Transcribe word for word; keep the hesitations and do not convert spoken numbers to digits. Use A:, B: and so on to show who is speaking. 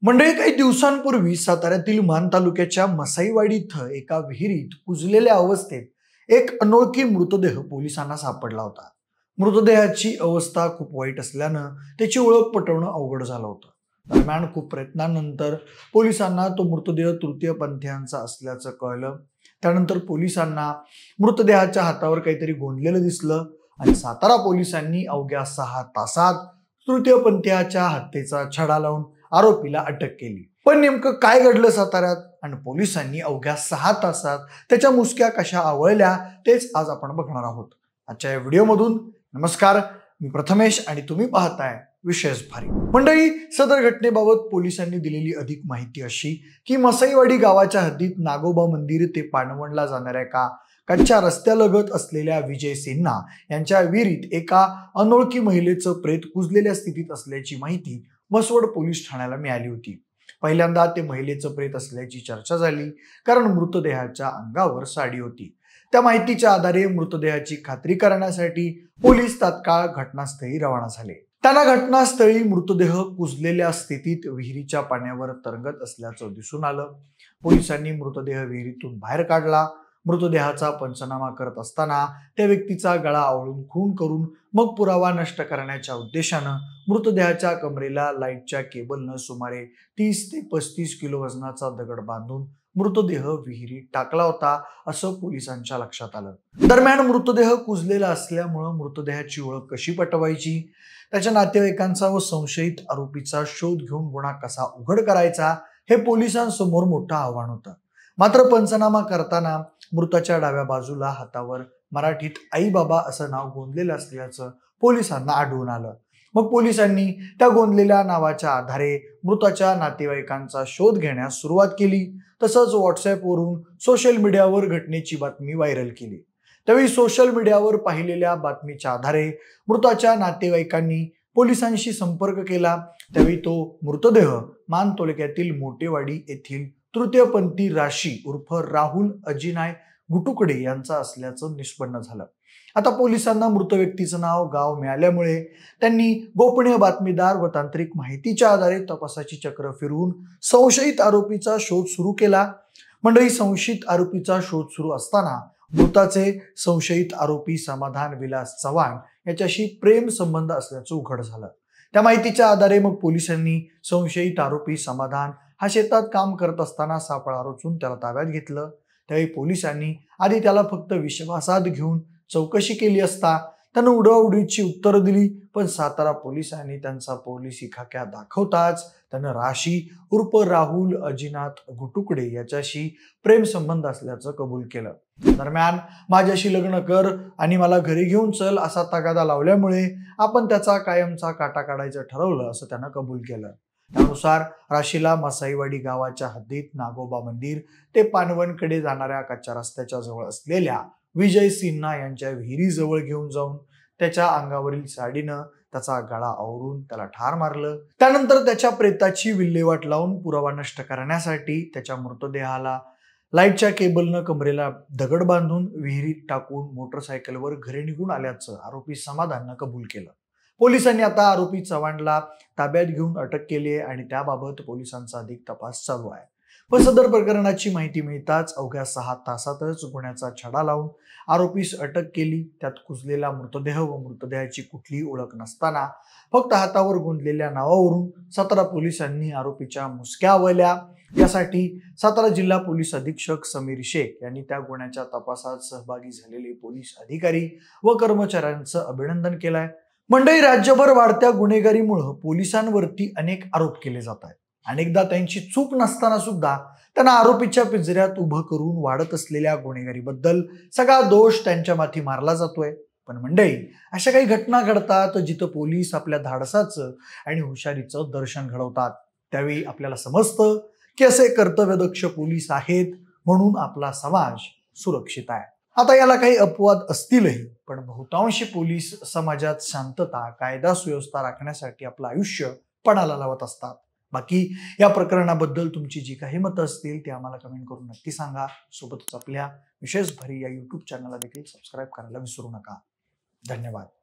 A: मंडळी, काही दिवसांपूर्वी साताऱ्यातील मान तालुक्याच्या मसाईवाडी इथं एका विहिरीत कुजलेल्या अवस्थेत एक अनोळखी मृतदेह पोलिसांना सापडला होता। मृतदेहाची अवस्था खूप वाईट असल्यानं त्याची ओळख पटवणं अवघड झालं होतं। दरम्यान खूप प्रयत्नानंतर पोलिसांना तो मृतदेह तृतीयपंथीयांचा असल्याचं कळलं। त्यानंतर पोलिसांना मृतदेहाच्या हातावर काहीतरी गोंदलेलं दिसलं आणि सातारा पोलिसांनी अवघ्या सहा तासात तृतीयपंथीयाच्या हत्येचा छडा लावून आरोपीला अटक केली। पण नेमकं काय घडलं साताऱ्यात आणि पोलिसांनी अवघ्या सहा तासात त्याच्या मुसक्या कशा आवळल्या तेच आज आपण बघणार आहोत आजच्या या व्हिडिओमधून। नमस्कार, मी प्रथमेश आणि तुम्ही पाहताय विशेष भारी। मंडळी, सदर घटनेबाबत पोलिसांनी दिलेली अधिक माहिती अशी की मसाईवाडी गावाच्या हद्दीत नागोबा मंदिर ते पानवणला जाणाऱ्या एका कच्च्या रस्त्यालगत असलेल्या विजय सिन्हा यांच्या विहिरीत एका अनोळखी महिलेचं प्रेत कुजलेल्या स्थितीत असल्याची माहिती मसवड पोलीस ठाण्याला मिळाली होती। पहिल्यांदा ते महिलेचं प्रेत असल्याची चर्चा झाली, कारण मृतदेहाच्या अंगावर साडी होती। त्या माहितीच्या आधारे मृतदेहाची खात्री करण्यासाठी पोलीस तात्काळ घटनास्थळी रवाना झाले। त्यांना घटनास्थळी मृतदेह कुजलेल्या स्थितीत विहिरीच्या पाण्यावर तरंगत असल्याचं दिसून आलं। पोलिसांनी मृतदेह विहिरीतून बाहेर काढला। मृतदेहाचा पंचनामा करत असताना त्या व्यक्तीचा गळा आवळून खून करून मग पुरावा नष्ट करण्याच्या उद्देशानं मृतदेहाच्या कमरेला लाईटच्या केबलनं सुमारे तीस ते पस्तीस किलो वजनाचा दगड बांधून मृतदेह विहिरीत टाकला होता, असं पोलिसांच्या लक्षात आलं। दरम्यान मृतदेह कुजलेला असल्यामुळे मृतदेहाची ओळख कशी पटवायची, त्याच्या नातेवाईकांचा व संशयित आरोपीचा शोध घेऊन गुन्हा कसा उघड करायचा, हे पोलिसांसमोर मोठं आव्हान होतं। मात्र पंचनामा करताना मृताच्या डाव्या बाजूला हातावर मराठीत आई बाबा असं नाव गोंदलेलं असल्याचं पोलिसांना आढळून आलं। मग पोलिसांनी त्या गोंदलेल्या नावाच्या आधारे मृताच्या नातेवाईकांचा शोध घेण्यास सुरुवात केली। तसंच व्हॉट्सअपवरून सोशल मीडियावर घटनेची बातमी व्हायरल केली। त्यावेळी सोशल मीडियावर पाहिलेल्या बातमीच्या आधारे मृताच्या नातेवाईकांनी पोलिसांशी संपर्क केला। त्यावेळी तो मृतदेह मान तालुक्यातील मोटेवाडी येथील तृतीयपंथी राशी उर्फ राहुल अजिनाय गुटुकडे यांचा असल्याचं निष्पन्न झालं। आता पोलिसांना मृत व्यक्तीचं नाव गाव मिळाल्यामुळे त्यांनी गोपनीय बातमीदार व तांत्रिक माहितीच्या आधारे तपासाची चक्र फिरवून संशयित आरोपीचा शोध सुरू केला। मंडळी, संशयित आरोपीचा शोध सुरू असताना मृताचे संशयित आरोपी समाधान विलास चव्हाण याच्याशी प्रेम संबंध असल्याचं उघड झालं। त्या माहितीच्या आधारे मग पोलिसांनी संशयित आरोपी समाधान हा शेतात काम करत असताना सापळा रचून त्याला ताब्यात घेतलं। त्यावेळी पोलिसांनी आधी त्याला फक्त विश्वासात घेऊन चौकशी केली असता त्यानं उडवाउडवीची उत्तरं दिली, पण सातारा पोलिसांनी त्यांचा पोलिसी खाक्या दाखवताच त्यानं राशी उर्फ राहुल अजिनाथ गुटुकडे याच्याशी प्रेम संबंध असल्याचं कबूल केलं। दरम्यान माझ्याशी लग्न कर आणि मला घरी घेऊन चल असा तगादा लावल्यामुळे आपण त्याचा कायमचा काटा काढायचं ठरवलं, असं त्यानं कबूल केलं। त्यानुसार राशीला मसाईवाडी गावाच्या हद्दीत नागोबा मंदिर ते पानवणकडे जाणाऱ्या कच्च्या रस्त्याच्या जवळ असलेल्या विजय सिन्हा यांच्या विहिरी जवळ घेऊन जाऊन त्याच्या अंगावरील साडीनं त्याचा गळा आवरून त्याला ठार मारलं। त्यानंतर त्याच्या प्रेताची विल्हेवाट लावून पुरावा नष्ट करण्यासाठी त्याच्या मृतदेहाला लाईटच्या केबलनं कमरेला दगड बांधून विहिरीत टाकून मोटरसायकलवर घरी निघून आल्याचं आरोपी समाधाननं कबूल केलं। पोलिसांनी आता आरोपी चव्हाणला ताब्यात घेऊन अटक केली आहे आणि त्याबाबत पोलिसांचा अधिक तपास चालू आहे। पण सदर प्रकरणाची माहिती मिळताच अवघ्या सहा तासातच गुन्ह्याचा छडा लावून आरोपीस अटक केली। त्यात कुजलेला मृतदेह व मृतदेहाची कुठलीही ओळख नसताना फक्त हातावर गोंदलेल्या नावावरून सातारा पोलिसांनी आरोपीच्या मुसक्या आवळल्या। यासाठी सातारा जिल्हा पोलीस अधीक्षक समीर शेख यांनी त्या गुन्ह्याच्या तपासात सहभागी झालेले पोलीस अधिकारी व कर्मचाऱ्यांचं अभिनंदन केलंय। मंडळी, राज्यभर वाढत्या गुन्हेगारीमुळे पोलिसांवरती अनेक आरोप केले जात आहेत। अनेकदा त्यांची चूक नसताना सुद्धा त्यांना आरोपीच्या पिंजऱ्यात उभं करून वाढत असलेल्या गुन्हेगारीबद्दल सगळा दोष त्यांच्या माथी मारला जातोय। पण मंडळी, अशा काही घटना घडतात जिथं पोलीस आपल्या धाडसाचं आणि हुशारीचं दर्शन घडवतात। त्यावेळी आपल्याला समजतं की असे कर्तव्यदक्ष पोलीस आहेत म्हणून आपला समाज सुरक्षित आहे। आता याला काही अपवाद असतीलही, पण बहुतांशी पोलीस समाजात शांतता कायदा सुव्यवस्था राखण्यासाठी आपलं आयुष्य पणाला लावत असतात। बाकी या प्रकरणाबद्दल तुमची जी काही मतं असतील ती आम्हाला कमेंट करून नक्की सांगा। सोबतच आपल्या विशेष भारी या यूट्यूब चॅनलला देखील सबस्क्राईब करायला विसरू नका। धन्यवाद।